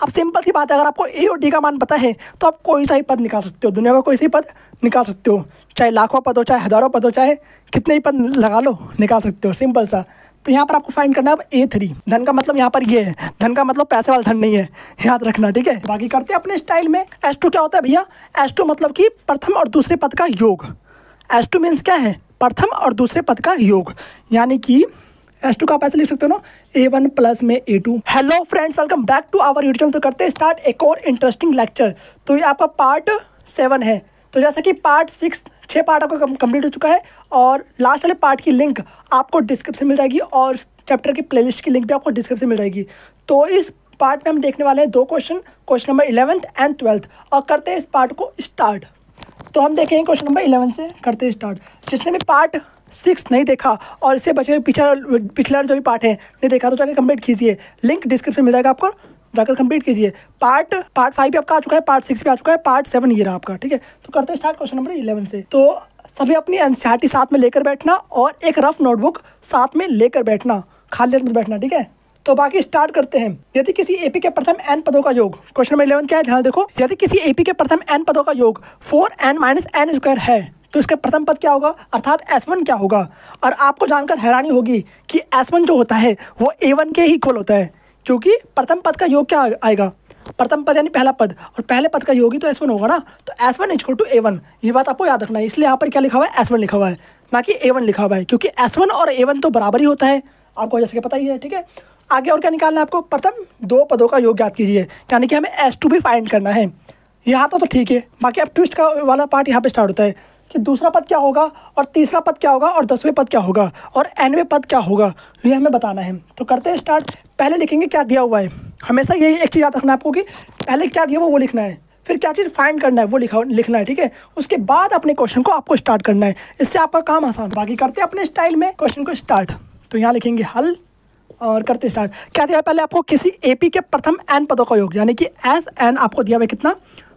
अब सिंपल सी बात है, अगर आपको ए और डी का मान पता है तो आप कोई सा ही पद निकाल सकते हो, दुनिया का कोई सा ही पद निकाल सकते हो, चाहे लाखों पद हो, चाहे हज़ारों पद हो, चाहे कितने ही पद लगा लो, निकाल सकते हो, सिंपल सा। तो यहाँ पर आपको फाइंड करना है अब A3। धन का मतलब यहाँ पर ये है, धन का मतलब पैसे वाला धन नहीं है, याद रखना, ठीक है। बाकी करते हैं अपने स्टाइल में। S2 क्या होता है भैया? S2 मतलब कि प्रथम और दूसरे पद का योग। S2 मीन्स क्या है? प्रथम और दूसरे पद का योग, यानी कि S2 का आप ऐसे लिख सकते हो ना, A1 प्लस में A2। Hello friends, welcome back to our YouTube channel. तो करते हैं स्टार्ट एक और इंटरेस्टिंग लेक्चर। तो ये आपका पार्ट 7 है। तो जैसा कि पार्ट 6 पार्ट आपका कंप्लीट हो चुका है और लास्ट वाले पार्ट की लिंक आपको डिस्क्रिप्शन मिल जाएगी और चैप्टर की प्लेलिस्ट की लिंक भी आपको डिस्क्रिप्शन मिल जाएगी। तो इस पार्ट में हम देखने वाले हैं 2 question number 11th and 12th, और करते हैं इस पार्ट को स्टार्ट। तो हम देखेंगे क्वेश्चन नंबर 11 से करते हैं स्टार्ट। जिसने भी पार्ट 6 नहीं देखा और इससे बचे हुए पिछला जो भी पार्ट है नहीं देखा तो जाकर कंप्लीट कीजिए, लिंक डिस्क्रिप्शन मिल जाएगा आपको, जाकर कंप्लीट कीजिए। पार्ट 5 भी आपका आ चुका है, पार्ट 6 भी आ चुका है, पार्ट 7 ये रहा आपका, ठीक है। तो करते हैं स्टार्ट क्वेश्चन नंबर 11 से। तो सभी अपनी एनसीईआरटी साथ में लेकर बैठना और एक रफ नोटबुक साथ में लेकर बैठना, खाली हाथ में बैठना, ठीक है। तो बाकी स्टार्ट करते हैं। यदि किसी एपी के प्रथम n पदों का योग, क्वेश्चन नंबर 11 क्या है, ध्यान देखो। यदि किसी एपी के प्रथम n पदों का योग 4n - n स्क्वायर है तो इसका प्रथम पद क्या होगा, अर्थात S1 क्या होगा। और आपको जानकर हैरानी होगी कि S1 जो होता है वो A1 के ही इक्वल होता है, क्योंकि प्रथम पद का योग क्या आएगा, प्रथम पद यानी पहला पद, और पहले पद का योग ही तो S1 होगा ना। तो S1 = A1, ये बात आपको याद रखना है। इसलिए यहाँ पर क्या लिखा हुआ है, S1 लिखा हुआ है, ना कि A1 लिखा हुआ है, क्योंकि S1 और A1 तो बराबर ही होता है, आपको जैसे कि पता ही है, ठीक है। आगे और क्या निकालना है आपको, प्रथम 2 पदों का योग याद कीजिए, यानी कि हमें S2 भी फाइंड करना है। यहाँ तो ठीक है, बाकी अब ट्विस्ट का वाला पार्ट यहाँ पे स्टार्ट होता है कि दूसरा पद क्या होगा और तीसरा पद क्या होगा और 10वें पद क्या होगा और 9वें पद क्या होगा, ये हमें बताना है। तो करते हैं स्टार्ट। पहले लिखेंगे क्या दिया हुआ है, हमेशा यही एक चीज़ याद रखना है आपको कि पहले क्या दिया हुआ वो लिखना है, फिर क्या चीज़ फाइंड करना है वो लिखना है, ठीक है। उसके बाद अपने क्वेश्चन को आपको स्टार्ट करना है, इससे आपका काम आसान। बाकी करते हैं अपने स्टाइल में क्वेश्चन को स्टार्ट। तो यहाँ लिखेंगे हल और करते स्टार्ट। क्या दिया है पहले आपको, किसी एपी के प्रथम n पदों का योग, यानी कि Sn आपको दिया हुआ है कितना,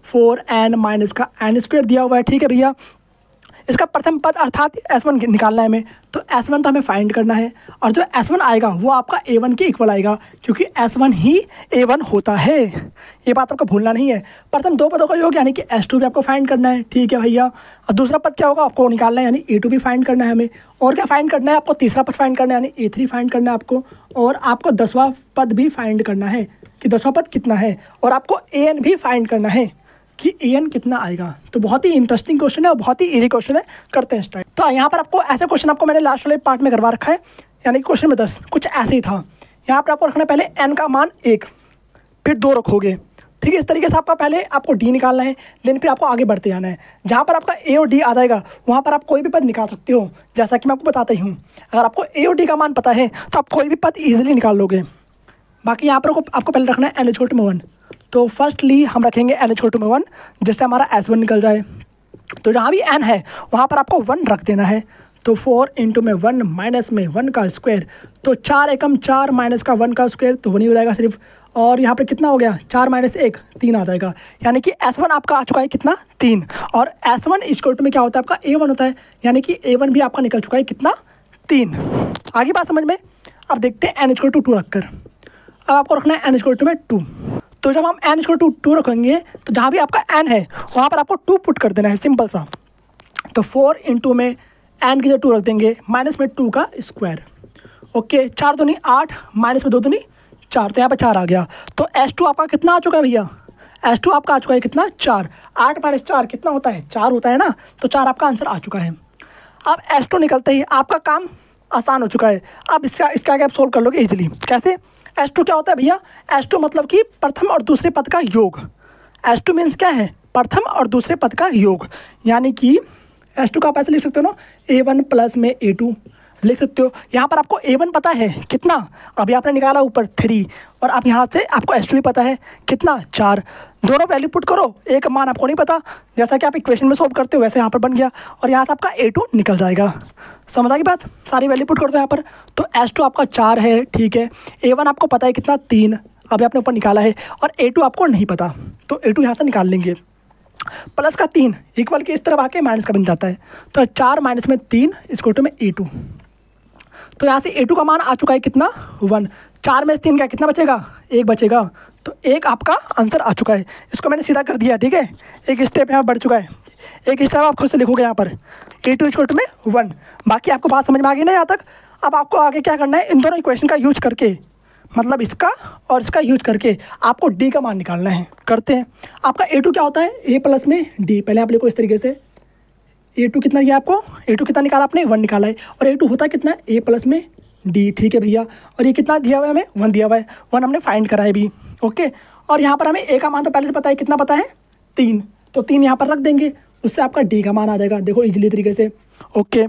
4n - इसका n स्क्वायर दिया हुआ है, ठीक है भैया। इसका प्रथम पद अर्थात S1 निकालना है हमें, तो S1 तो हमें फाइंड करना है, और जो S1 आएगा वो आपका A1 के इक्वल आएगा, क्योंकि S1 ही A1 होता है, ये बात आपको भूलना नहीं है। प्रथम 2 पदों का योग यानी कि S2 भी आपको फाइंड करना है, ठीक है भैया। और दूसरा पद क्या होगा आपको निकालना है, यानी A2 भी फाइंड करना है हमें। और क्या फाइंड करना है आपको, तीसरा पद फाइंड करना है, यानी A3 फाइंड करना है आपको। और आपको 10वां पद भी फाइंड करना है कि 10वां पद कितना है, और आपको AN भी फाइंड करना है कि AN कितना आएगा। तो बहुत ही इंटरेस्टिंग क्वेश्चन है और बहुत ही इजी क्वेश्चन है, करते हैं स्टार्ट। तो यहाँ पर आपको ऐसे क्वेश्चन आपको मैंने लास्ट वाले पार्ट में करवा रखा है, यानी कि क्वेश्चन में 10 कुछ ऐसे ही था। यहाँ पर आपको रखना है पहले n का मान 1, फिर 2 रखोगे, ठीक है। इस तरीके से आपका पहले आपको D निकालना है, देन फिर आपको आगे बढ़ते जाना है। जहाँ पर आपका A और D आ जाएगा वहाँ पर आप कोई भी पद निकाल सकते हो, जैसा कि मैं आपको बताता ही हूँ। अगर आपको A और D का मान पता है तो आप कोई भी पद ईजिली निकाल लोगे। बाकी यहाँ पर आपको पहले रखना है n = 1। तो फर्स्टली हम रखेंगे n = 1, जिससे हमारा S1 निकल जाए। तो जहाँ भी n है वहाँ पर आपको 1 रख देना है। तो 4 × में 1 माइनस में 1 का स्क्वायर, तो 4 एकम 4 माइनस का 1 का स्क्वायर, तो 1 ही हो जाएगा सिर्फ। और यहाँ पर कितना हो गया, 4 - 1 3 आ जाएगा, यानी कि S1 आपका आ चुका है कितना, 3। और S1 = में क्या होता है आपका A1 होता है, यानी कि A1 भी आपका निकल चुका है कितना, 3। आगे बात समझ में। अब देखते हैं n = 2 रखकर। अब आपको रखना है n = 2। तो जब हम n = 2 रखेंगे तो जहाँ भी आपका n है वहाँ पर आपको 2 पुट कर देना है, सिंपल सा। तो 4 × में n की जगह 2 रख देंगे, माइनस में 2 का स्क्वायर, ओके। 4 दूनी 8, माइनस में 2 दूनी 4, तो यहाँ पर 4 आ गया। तो S2 आपका कितना आ चुका है भैया, S2 आपका आ चुका है कितना, 4। 8 - 4 कितना होता है, 4 होता है ना। तो 4 आपका आंसर आ चुका है। अब S2 निकलते ही आपका काम आसान हो चुका है। अब इसका आगे आप सोल्व कर लोगे इजीली। कैसे, S2 क्या होता है भैया, S2 मतलब कि प्रथम और दूसरे पद का योग। S2 मीन्स क्या है, प्रथम और दूसरे पद का योग, यानी कि S2 का आप ऐसे लिख सकते हो ना, A1 प्लस में A2 लिख सकते हो। यहाँ पर आपको A1 पता है कितना, अभी आपने निकाला ऊपर 3, और आप यहाँ से आपको S2 भी पता है कितना, 4। दोनों वैल्यू पुट करो, एक मान आपको नहीं पता, जैसा कि आप इक्वेशन में सोल्व करते हो वैसे यहाँ पर बन गया, और यहाँ से आपका A2 निकल जाएगा। समझ आ गई बात, सारी वैल्यू पुट कर दो यहाँ पर। तो S2 आपका 4 है, ठीक है। A1 आपको पता है कितना, 3, अभी आपने ऊपर निकाला है, और A2 आपको नहीं पता, तो A2 यहाँ से निकाल लेंगे। प्लस का 3 इक्वल के इस तरफ आके माइनस का बन जाता है, तो 4 - में 3 = में A2। तो यहाँ से A2 का मान आ चुका है कितना, 1। 4 में से 3 क्या कितना बचेगा, 1 बचेगा। तो एक आपका आंसर आ चुका है। इसको मैंने सीधा कर दिया, ठीक है। एक स्टेप यहाँ बढ़ चुका है, एक स्टेप आप खुद से लिखोगे यहाँ पर A2 इक्वल टू में 1। बाकी आपको बात समझ में आ गई ना यहाँ तक। अब आपको आगे क्या करना है, इन दोनों इक्वेशन का यूज करके, मतलब इसका और इसका यूज करके आपको D का मान निकालना है। करते हैं। आपका A2 क्या होता है, A प्लस में D। पहले आप लिखो इस तरीके से, A2 कितना दिया आपको, A2 कितना निकाला आपने, 1 निकाला है। और A2 होता है कितना, A प्लस में D, ठीक है भैया। और ये कितना दिया हुआ है हमें, 1 दिया हुआ है, 1 हमने फाइंड करा है अभी, ओके। और यहाँ पर हमें A का मान तो पहले से पता है, कितना पता है, 3। तो 3 यहाँ पर रख देंगे, उससे आपका D का मान आ जाएगा, देखो इजीली तरीके से, ओके।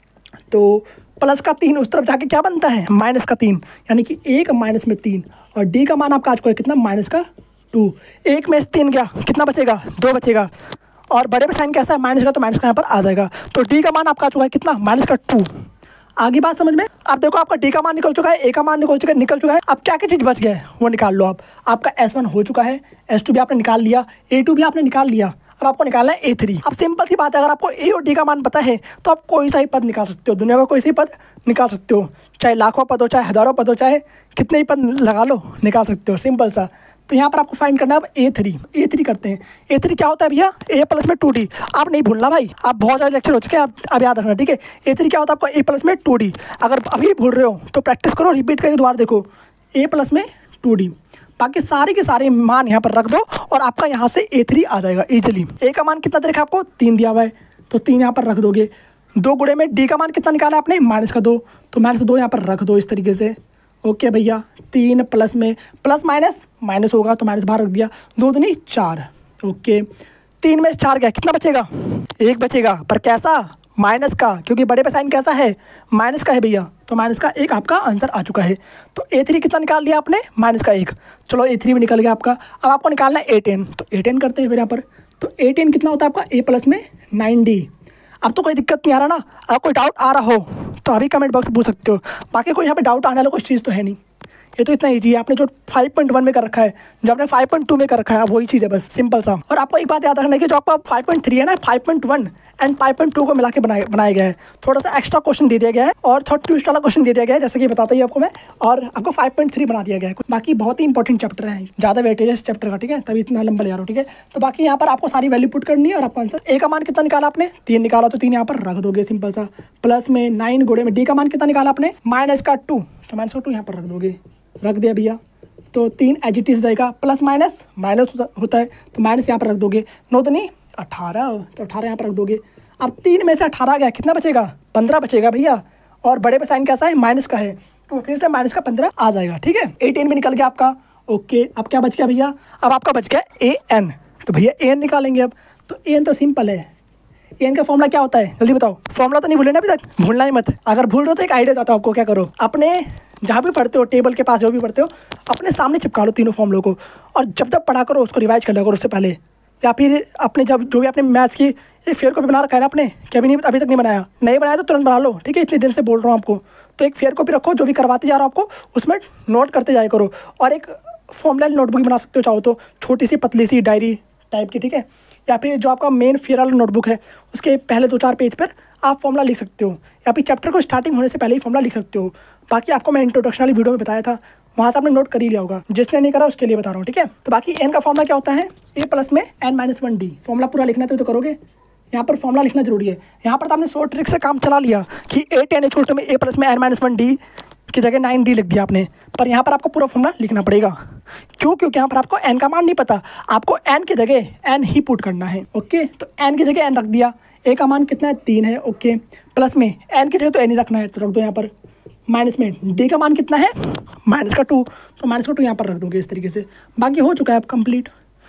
तो प्लस का 3 उस तरफ जाके क्या बनता है, माइनस का 3, यानी कि 1 माइनस में 3। और D का मान आपका आज को है कितना, माइनस का 2। 1 में से 3 गया, कितना बचेगा, 2 बचेगा। और बड़े पे साइन कैसा है, माइनस का, तो माइनस का यहाँ पर आ जाएगा। तो D का मान आपका आ चुका है कितना, माइनस का 2। आगे बात समझ में। अब देखो आपका D का मान निकल चुका है, A का मान निकल चुका है। अब क्या क्या चीज़ बच गया है वो निकाल लो आप। आपका S1 हो चुका है, S2 भी आपने निकाल लिया, A2 भी आपने निकाल लिया। अब आपको निकालना है A3। अब सिंपल सी बात है, अगर आपको A और D का मान पता है तो आप कोई सा ही पद निकाल सकते हो, दुनिया का कोई सा ही पद निकाल सकते हो। चाहे लाखों पद हो, चाहे हज़ारों पद हो, चाहे कितने ही पद लगा लो, निकाल सकते हो, सिंपल सा। तो यहाँ पर आपको फाइंड करना है अब A3 करते हैं। A3 क्या होता है भैया, A प्लस में 2D। आप नहीं भूलना भाई, आप बहुत ज़्यादा लेक्चर हो चुके हैं, आप याद रखना, ठीक है। A3 क्या होता है आपका, A प्लस में 2D। अगर अभी भूल रहे हो तो प्रैक्टिस करो, रिपीट करके दोबारा देखो, A प्लस में 2D। बाकी सारे के सारे मान यहाँ पर रख दो और आपका यहाँ से A3 आ जाएगा इजीली। A का मान कितना देखा आपको, 3 दिया हुआ है, तो 3 यहाँ पर रख दोगे। 2 गुणे में D का मान कितना निकाला आपने, माइनस का 2, तो माइनस 2 यहाँ पर रख दो इस तरीके से, ओके भैया। 3 प्लस में प्लस माइनस होगा, तो माइनस बाहर रख दिया। 2 दूनी 4, ओके। 3 में 4 गया, कितना बचेगा, 1 बचेगा, पर कैसा, माइनस का, क्योंकि बड़े पे साइन कैसा है, माइनस का है भैया। तो माइनस का 1 आपका आंसर आ चुका है। तो A3 कितना निकाल लिया आपने, माइनस का 1। चलो A3 भी निकल गया आपका। अब आपको निकालना है A10, तो A10 करते हैं फिर यहाँ पर। तो A10 कितना होता है आपका, A प्लस में 9D। अब तो कोई दिक्कत नहीं आ रहा ना, अगर कोई डाउट आ रहा हो तो अभी कमेंट बॉक्स में पूछ सकते हो। बाकी कोई यहाँ पे डाउट आने वाला कुछ चीज़ तो है नहीं, ये तो इतना ईजी है। आपने जो 5.1 में कर रखा है, जो आपने 5.2 में कर रखा है, वही चीज़ है बस, सिंपल सा। और आपको एक बात याद रखना है कि जो आपका 5.3 है ना, 5.1 एंड 5.2 को मिला के बनाया गया है। थोड़ा सा एक्स्ट्रा क्वेश्चन दे दिया गया है और थोड़ा ट्विस्ट वाला क्वेश्चन दे दिया गया है, जैसे कि बताता ही आपको मैं। और आपको 5.3 बना दिया गया है। बाकी बहुत ही इंपॉर्टेंट चैप्टर है, ज़्यादा वेटेज है इस चैप्टर का, ठीक है, तभी इतना लंबा ले जा रहा हूँ, ठीक है। तो बाकी यहाँ पर आपको सारी वैल्यू पुट करनी है और आपका आंसर। A का मान कितना निकाला आपने, 3 निकाला, तो 3 यहाँ पर रख दोगे सिंपल सा। प्लस में 9 गुणे में D का मान कितना निकाला आपने, माइनस का 2, तो माइनस का 2 यहाँ पर रख दोगे, रख दिया भैया। तो 3 एज इट इज रहेगा, प्लस माइनस होता है, तो माइनस यहाँ पर रख दोगे। 9 दूनी 18, तो 18 यहाँ पर रख दोगे। अब 3 में से 18 गया, कितना बचेगा, 15 बचेगा भैया। और बड़े पे साइन कैसा है, माइनस का है, तो फिर से माइनस का 15 आ जाएगा, ठीक है। A10 में निकल गया आपका, ओके। अब क्या बच गया भैया, अब आपका बच गया AN। तो भैया AN निकालेंगे अब। तो AN तो सिंपल है, AN का फॉर्मूला क्या होता है, जल्दी बताओ। फॉर्मूला तो नहीं भूले ना अभी तक, भूलना ही मत। अगर भूल रहे हो तो एक आइडिया देता हूँ आपको, क्या करो, अपने जहाँ भी पढ़ते हो, टेबल के पास जो भी पढ़ते हो, अपने सामने चिपका लो तीनों फॉर्मूलों को। और जब पढ़ा करो उसको रिवाइज कर लिया करो उससे पहले, या फिर अपने जब जो भी आपने मैथ्स की एक फेयर कॉपी बना रखा है ना आपने, कि अभी तक नहीं बनाया, नहीं बनाया तो तुरंत बना लो, ठीक है। इतनी देर से बोल रहा हूँ आपको, तो एक फेयर कॉपी रखो, जो भी करवाते जा रहा हूँ आपको उसमें नोट करते जाया करो। और एक फॉर्मूला नोटबुक बना सकते हो चाहो तो, छोटी सी पतली सी डायरी टाइप की, ठीक है। या फिर जो आपका मेन फेयर वाला नोटबुक है उसके पहले 2-4 पेज पर आप फॉर्मूला लिख सकते हो, या फिर चैप्टर को स्टार्टिंग होने से पहले ही फॉर्मूला लिख सकते हो। बाकी आपको मैं इंट्रोडक्शन वाली वीडियो में बताया था, वहाँ से आपने नोट कर ही लिया होगा, जिसने नहीं करा उसके लिए बता रहा हूँ, ठीक है। तो बाकी N का फॉर्मूला क्या होता है, A प्लस में N-1D। फॉर्मूला पूरा लिखना तो करोगे, यहाँ पर फॉर्मूला लिखना जरूरी है। यहाँ पर तो आपने शॉर्ट ट्रिक से काम चला लिया कि A10 इक्वल टू में A प्लस में N-1D की जगह 9D लिख दिया आपने, पर यहाँ पर आपको पूरा फॉर्मूला लिखना पड़ेगा। क्यों, क्योंकि यहाँ पर आपको N का मान नहीं पता, आपको N की जगह N ही पुट करना है, ओके। तो N की जगह N रख दिया, A का मान कितना है, 3 है, ओके। प्लस में N की जगह तो N ही रखना है, तो रख दो यहाँ पर। माइनस में D का मान कितना है, माइनस का 2, तो माइनस का 2 यहाँ पर रख दोगे इस तरीके से। बाकी हो चुका है अब कंप्लीट।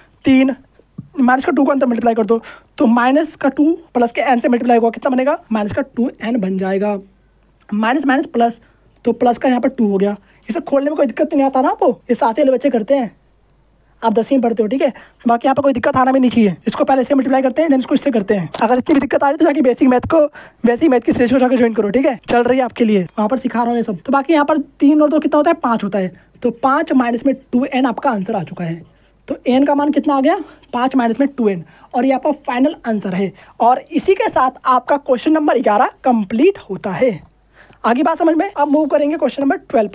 3 माइनस का 2 को अंदर मल्टीप्लाई कर दो, तो माइनस का 2 प्लस के N से मल्टीप्लाई होगा, कितना बनेगा, माइनस का 2N बन जाएगा। माइनस माइनस प्लस, तो प्लस का यहाँ पर 2 हो गया। इसे खोलने में कोई दिक्कत तो नहीं आता ना आपको, ये साथ ही बच्चे करते हैं, आप 10वीं पढ़ते हो, ठीक है। बाकी यहाँ पर कोई दिक्कत आना भी नहीं चाहिए। इसको पहले से मल्टीप्लाई करते हैं, देन इसको इससे करते हैं। अगर इतनी भी दिक्कत आ रही है तो जाके बेसिक मैथ की श्रेष्ठ जाकर ज्वाइन करो, ठीक है, चल रही है आपके लिए, वहाँ पर सिखा रहा हूँ ये सब। तो बाकी यहाँ पर 3 और 2 कितना होता है, 5 होता है। तो 5 माइनस में 2N आपका आंसर आ चुका है। तो N का मान कितना आ गया, 5 माइनस में 2N, और ये आपका फाइनल आंसर है। और इसी के साथ आपका क्वेश्चन नंबर 11 कंप्लीट होता है। आगे बात समझ में। अब मूव करेंगे क्वेश्चन नंबर 12 पर।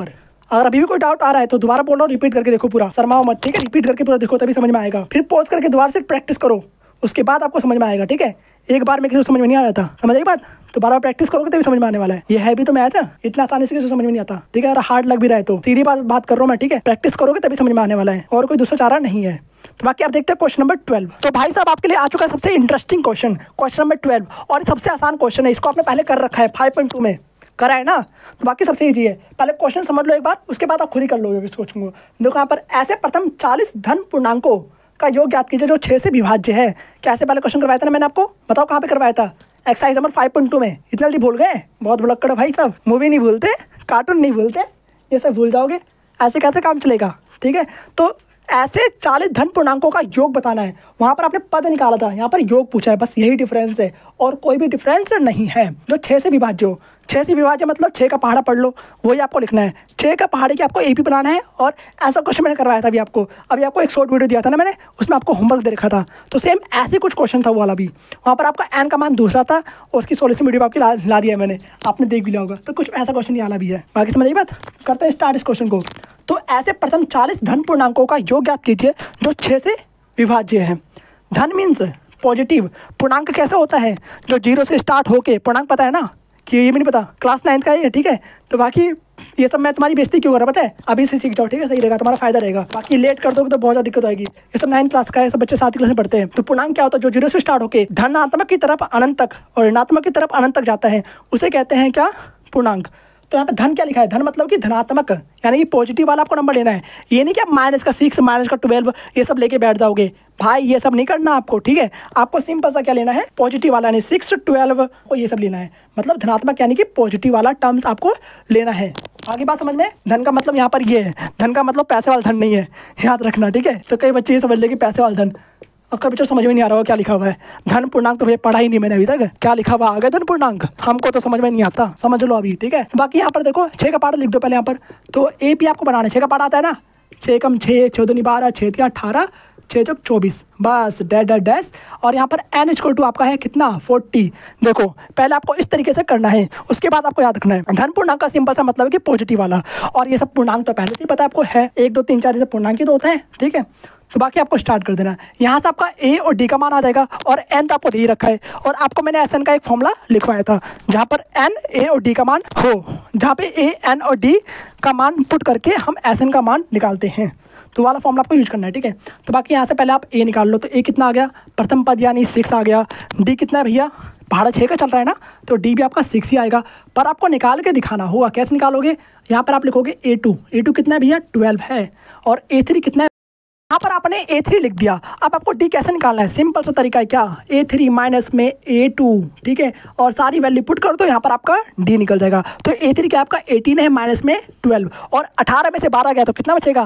अगर अभी भी कोई डाउट आ रहा है तो दोबारा बोलो, रिपीट करके देखो पूरा, शर्माओ मत, ठीक है। रिपीट करके पूरा देखो तभी समझ में आएगा। फिर पॉज करके दोबारा से प्रैक्टिस करो, उसके बाद आपको समझ में आएगा, ठीक है। एक बार में किसी को समझ में नहीं आया था, समझ आई बात? तो बार प्रैक्टिस करोगे तभी समझ में आने वाला है। ये है भी तो मैथ है, इतना आसानी से किसी को समझ में नहीं आता, ठीक है। अगर हार्ड लग भी रहा है तो सीधी बात कर रहा हूँ मैं, ठीक है। प्रैक्टिस करोगे तभी समझ में आने वाला है, और कोई दूसरा चारा नहीं है। तो बाकी आप देखते हैं क्वेश्चन नंबर 12। तो भाई साहब आपके लिए आ चुका है सबसे इंटरेस्टिंग क्वेश्चन, क्वेश्चन नंबर 12, और सबसे आसान क्वेश्चन है। इसको आपने पहले कर रखा है 5.2 में, करा है ना, तो बाकी सबसे ईजी है। पहले क्वेश्चन समझ लो एक बार, उसके बाद आप खुद ही कर लोगे इस क्वेश्चन को। देखो यहाँ पर ऐसे प्रथम 40 धन पूर्णांकों का योग ज्ञात कीजिए जो 6 से विभाज्य है। कैसे पहले क्वेश्चन करवाया था ना मैंने आपको, बताओ कहाँ पे करवाया था? एक्सरसाइज नंबर 5.2 में। इतना जल्दी भूल गए? बहुत भुलक्कड़ भाई साहब, मूवी नहीं भूलते, कार्टून नहीं भूलते, ये सब भूल जाओगे, ऐसे कैसे काम चलेगा, ठीक है। तो ऐसे 40 धन पूर्णांकों का योग बताना है। वहाँ पर आपने पद निकाला था, यहाँ पर योग पूछा है, बस यही डिफरेंस है, और कोई भी डिफरेंस नहीं है। जो 6 से विभाज्य हो, 6 से विभाज्य मतलब 6 का पहाड़ा पढ़ लो, वही आपको लिखना है। 6 का पहाड़े की आपको AP बनाना है, और ऐसा क्वेश्चन मैंने करवाया था अभी आपको एक शॉर्ट वीडियो दिया था ना मैंने, उसमें आपको होमवर्क दे रखा था। तो सेम ऐसे कुछ क्वेश्चन था वो वाला भी। वहाँ पर आपका n का मान दूसरा था, और उसकी सॉल्यूशन वीडियो आपकी ला दिया है मैंने, आपने देख भी लिया होगा। तो कुछ ऐसा क्वेश्चन ये वाला भी है। बाकी समझ आई बात? करते हैं स्टार्ट इस क्वेश्चन को। तो ऐसे प्रथम 40 धन पूर्णांकों का योग ज्ञात कीजिए जो 6 से विभाज्य है। धन मीन्स पॉजिटिव। पूर्णांक कैसे होता है? जो 0 से स्टार्ट होके, पूर्णांक पता है ना कि ये भी नहीं पता, क्लास 9th का है, ठीक है। तो बाकी ये सब मैं तुम्हारी बेइज्जती क्यों कर रहा, पता है? अभी से सीख जाओ, ठीक है, सही रहेगा, तुम्हारा फायदा रहेगा। बाकी लेट कर दोगे तो बहुत ज़्यादा दिक्कत आएगी। ये सब 9th क्लास का है, सब बच्चे 7th क्लास में पढ़ते हैं। तो पूर्णांक क्या होता है? जो 0 से स्टार्ट होके धनात्मक की तरफ अनंत तक और ऋणात्मक की तरफ अनंत तक जाता है, उसे कहते हैं क्या? पूर्णांक। तो यहाँ पे धन क्या लिखा है? धन मतलब कि धनात्मक, यानी कि पॉजिटिव वाला आपको नंबर लेना है। ये नहीं कि आप -6 -12 ये सब लेके बैठ जाओगे भाई, ये सब नहीं करना आपको, ठीक है। आपको सिंपल सा क्या लेना है? पॉजिटिव वाला, यानी 6 12 को ये सब लेना है, मतलब धनात्मक यानी कि पॉजिटिव वाला टर्म्स आपको लेना है। आगे बात समझ में? धन का मतलब यहाँ पर ये है, धन का मतलब पैसे वाला धन नहीं है, याद रखना, ठीक है। तो कई बच्चे ये समझ ले कि पैसे वाला धन, और कभी तो समझ में नहीं आ रहा हो क्या लिखा हुआ है। धन पूर्णांक तो भैया पढ़ा ही नहीं मैंने अभी तक, क्या लिखा हुआ आगे धन पूर्णांक, हमको तो समझ में नहीं आता, समझ लो अभी, ठीक है। बाकी यहाँ पर देखो 6 का पहाड़ा लिख दो पहले यहाँ पर। तो AP आपको बनाना है। 6 का पहाड़ा आता है ना, 6 कम 6, 6 दूनी 12, 6 3 18, 6 चौक 24, बस डैश। और यहाँ पर n = आपका है कितना? 40। देखो पहले आपको इस तरीके से करना है, उसके बाद आपको याद रखना है धन पूर्णांक का सिंपल सा मतलब है कि पॉजिटिव वाला। और ये सब पूर्णांक तो पहले से ही पता है आपको है, 1 2 3 4 ये सब पूर्णांक ही तो होता है, ठीक है। तो बाकी आपको स्टार्ट कर देना। यहाँ से आपका A और D का मान आ जाएगा, और n तो आपको दे ही रखा है, और आपको मैंने SN का एक फॉर्मूला लिखवाया था जहाँ पर n A और D का मान हो, जहाँ पे A N और D का मान पुट करके हम SN का मान निकालते हैं। तो वाला फॉर्मूला आपको यूज करना है, ठीक है। तो बाकी यहाँ से पहले आप A निकाल लो। तो A कितना आ गया? प्रथम पद यानी 6 आ गया। D कितना है भैया? पहाड़ा 6 का चल रहा है ना, तो D भी आपका 6 ही आएगा। पर आपको निकाल के दिखाना होगा, कैसे निकालोगे? यहाँ पर आप लिखोगे A2 कितना है भैया? 12 है। और A3 कितना है? यहाँ पर आपने A3 लिख दिया। अब आपको D कैसे निकालना है? सिंपल सा तरीका है, क्या? A3 माइनस में A2, ठीक है, और सारी वैल्यू पुट कर दो, यहाँ पर आपका D निकल जाएगा। तो A3 क्या आपका 18 है, माइनस में 12, और 18 में से 12 गया तो कितना बचेगा?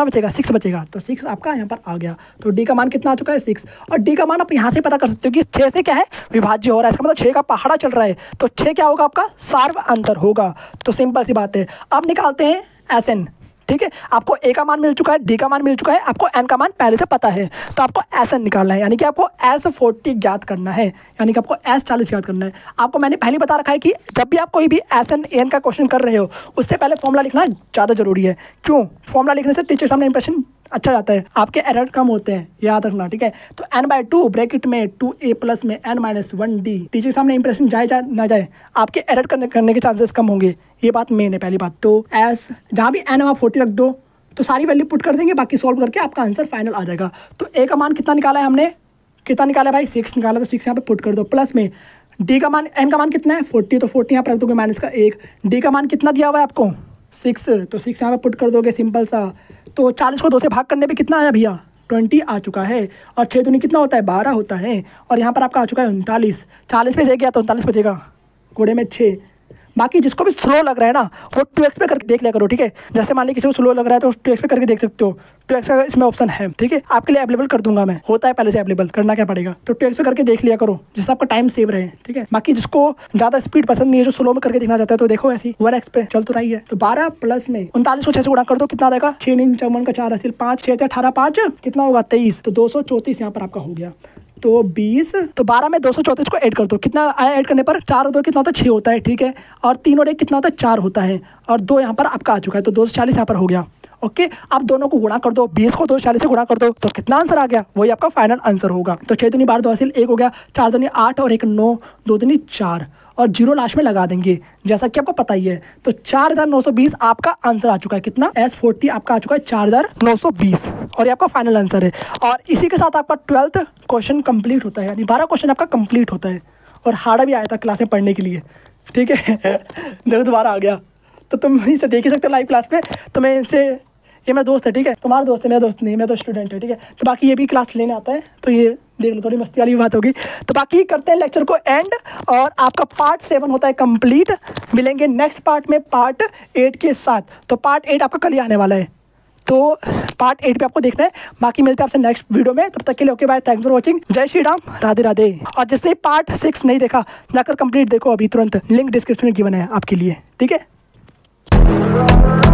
6 बचेगा। तो 6 आपका यहाँ पर आ गया। तो D का मान कितना आ चुका है? 6। और D का मान आप यहाँ से पता कर सकते हो कि 6 से क्या है? विभाज्य हो रहा है, इसका मतलब 6 का पहाड़ा चल रहा है, तो 6 क्या होगा? आपका सार्व अंतर होगा। तो सिंपल सी बात है। अब निकालते हैं SN, ठीक है। आपको A का मान मिल चुका है, D का मान मिल चुका है, आपको N का मान पहले से पता है, तो आपको SN निकालना है, यानी कि आपको S40 ज्ञात करना है, यानी कि आपको S40 ज्ञात करना है। आपको मैंने पहले बता रखा है कि जब भी आप कोई भी SN AN का क्वेश्चन कर रहे हो, उससे पहले फॉर्मूला लिखना ज़्यादा जरूरी है। क्यों? फॉर्मूला लिखने से टीचर सामने इंप्रेशन अच्छा जाता है, आपके एरर कम होते हैं, याद रखना, ठीक है। तो n/2 ब्रैकेट में 2a प्लस में n-1d, टीचर के सामने इंप्रेशन जाए ना जाए, आपके एरर करने के चांसेस कम होंगे। ये बात मेन है, पहली बात। तो एस जहाँ भी n आप 40 रख दो, तो सारी वैल्यू पुट कर देंगे, बाकी सॉल्व करके आपका आंसर फाइनल आ जाएगा। तो a का मान कितना निकाला है हमने? कितना निकाला है भाई? 6 निकाला, तो 6 यहाँ पे पुट कर दो, प्लस में d का मान, n का मान कितना है? 40, तो 40 यहाँ पर रख दोगे, माइनस का 1। d का मान कितना दिया हुआ है आपको? 6, तो 6 यहाँ पे पुट कर दोगे, सिंपल सा। तो 40 को 2 से भाग करने पे कितना आया भैया? 20 आ चुका है। और 6 दूनी कितना होता है? 12 होता है। और यहाँ पर आपका आ चुका है 39। 40 में से गया तो 39 बचेगा, घोड़े में 6। बाकी जिसको भी स्लो लग रहा है ना, वो 2x पे करके देख लिया करो, ठीक है। जैसे मान ली किसी को स्लो लग रहा है तो 2x पे करके देख सकते हो, 2x का इसमें ऑप्शन है, ठीक है। आपके लिए अवेलेबल कर दूंगा मैं, होता है पहले से अवेलेबल, करना क्या पड़ेगा? तो 2x पे करके देख लिया करो, जिससे आपका टाइम सेव रहे, ठीक है। बाकी जिसको ज़्यादा स्पीड पसंद नहीं है, जो स्लो में करके देखना चाहता है, तो देखो ऐसी 1x पे चल तो रही है। तो 12 प्लस में 39 को 6 से गुणा कर दो, कितना आ जाएगा? 6 9 54 का 4 हासिल 5, 6 18 5 कितना होगा? 23। तो 234 यहाँ पर आपका हो गया। तो 20, तो 12 में 234 को ऐड कर दो। कितना आया ऐड करने पर? 4 और 2 कितना होता है? 6 होता है, ठीक है। और 3 और 1 कितना होता है? 4 होता है। और 2 यहाँ पर आपका आ चुका है, तो 240 यहाँ पर हो गया। ओके, आप दोनों को गुणा कर दो, 20 को 240 से गुणा कर दो, तो कितना आंसर आ गया? वही आपका फाइनल आंसर होगा। तो 6 दूनी 12, 2 हासिल 1 हो गया, 4 दूनी 8 और 1 9, 2 दूनी 4 और 0 लास्ट में लगा देंगे, जैसा कि आपको पता ही है। तो 4920 आपका आंसर आ चुका है। कितना? S40 आपका आ चुका है 4920, और ये आपका फाइनल आंसर है। और इसी के साथ आपका 12th क्वेश्चन कंप्लीट होता है, यानी 12 क्वेश्चन आपका कंप्लीट होता है। और हार्ड भी आया था क्लास में पढ़ने के लिए, ठीक है। देखो दोबारा आ गया, तो तुम इसे देख ही सकते हो लाइव क्लास में। तो मैं इनसे, ये मेरा दोस्त है, ठीक है, तुम्हारा दोस्त है, मेरा दोस्त नहीं, मैं तो स्टूडेंट है, ठीक है। तो बाकी ये भी क्लास लेने आता है, तो ये देख लो, थोड़ी मस्ती वाली बात होगी। तो बाकी करते हैं लेक्चर को एंड, और आपका पार्ट 7 होता है कंप्लीट। मिलेंगे नेक्स्ट पार्ट में पार्ट 8 के साथ। तो पार्ट 8 आपका कल ही आने वाला है, तो पार्ट 8 पे आपको देखना है। बाकी मिलते हैं आपसे नेक्स्ट वीडियो में, तब तक के लिए okay bye, thanks for watching, जय श्री राम, राधे राधे। और जिसने पार्ट 6 नहीं देखा, जाकर कंप्लीट देखो अभी तुरंत, लिंक डिस्क्रिप्शन में गिवन है आपके लिए, ठीक है।